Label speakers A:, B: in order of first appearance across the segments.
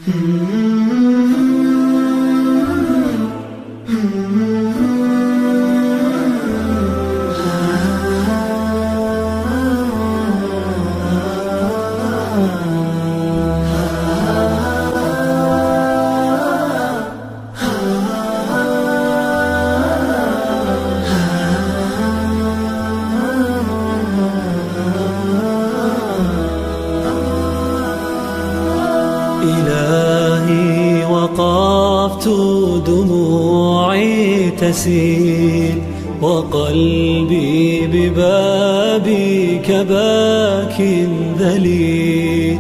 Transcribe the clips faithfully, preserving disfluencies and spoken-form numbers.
A: إلهي وقفت دموعي تسيل وقلبي ببابك باك ذليل،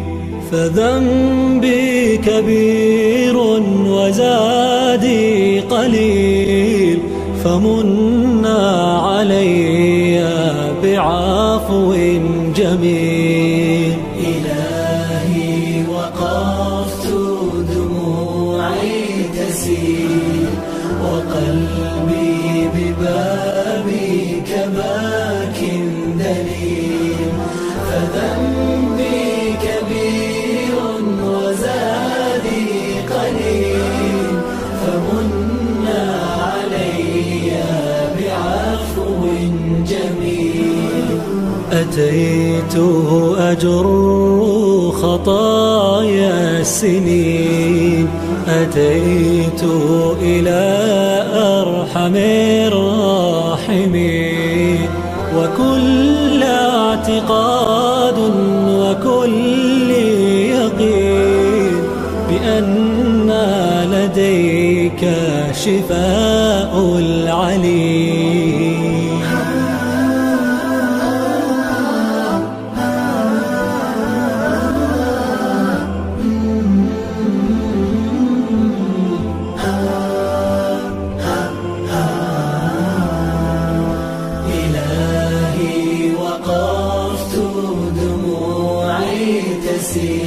A: فذنبي كبير وزادي قليل، فمنا علي بعفو جميل. إلهي وقفت دموعي تسيل وقلبي ببابك باك دليل، فذنبي كبير وزادي قليل، فمنا علي بعفو جميل. أتيت أجر خطايا السنين، أتيت إلى أرحم الراحمين، وكل اعتقاد وكل يقين بأن لديك شفاء العليل. إلهي وقفت دموعي تسيل